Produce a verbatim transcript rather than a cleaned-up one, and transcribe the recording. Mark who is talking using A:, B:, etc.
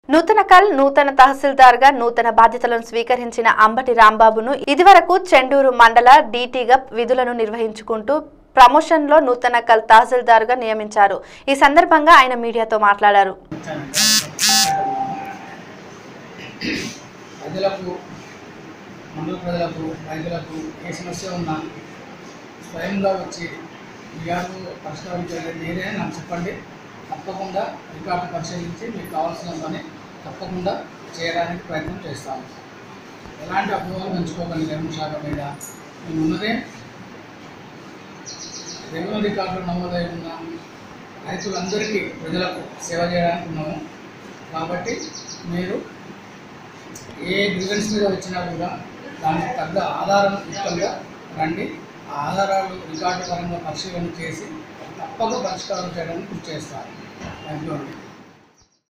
A: నూతనకల్ నూతన తహసీల్దార్గా నూతన బాధ్యతలను స్వీకరించిన అంబటి రాంబాబును ఇదివరకు చెండూరు మండల డీటీగా విధులను నిర్వహించుకుంటూ ప్రమోషన్లో నూతనకల్ తహసీల్దార్గా నియమించారు. ఈ సందర్భంగా ఆయన మీడియాతో మాట్లాడారు.
B: తప్పకుండా రికార్డు పరిశీలించి మీకు కావాల్సిన పని తప్పకుండా చేయడానికి ప్రయత్నం చేస్తాము. ఎలాంటి అపోహలు పెంచుకోకండి. రెవెన్యూ శాఖ మీద మేము ఉన్నదే రెవెన్యూ రికార్డులు నమోదై ఉన్న రైతులందరికీ ప్రజలకు సేవ చేయడానికి ఉన్నాము. కాబట్టి మీరు ఏ గ్రీవెన్స్ మీద వచ్చినా కూడా దానికి తగ్గ ఆధారం యుక్తంగా రండి. ఆ ఆధారాలు రికార్డు పరంగా పరిశీలన చేసి తప్పక పరిష్కారం చేయడానికి కృషి చేస్తారు. థ్యాంక్ యూ అండి.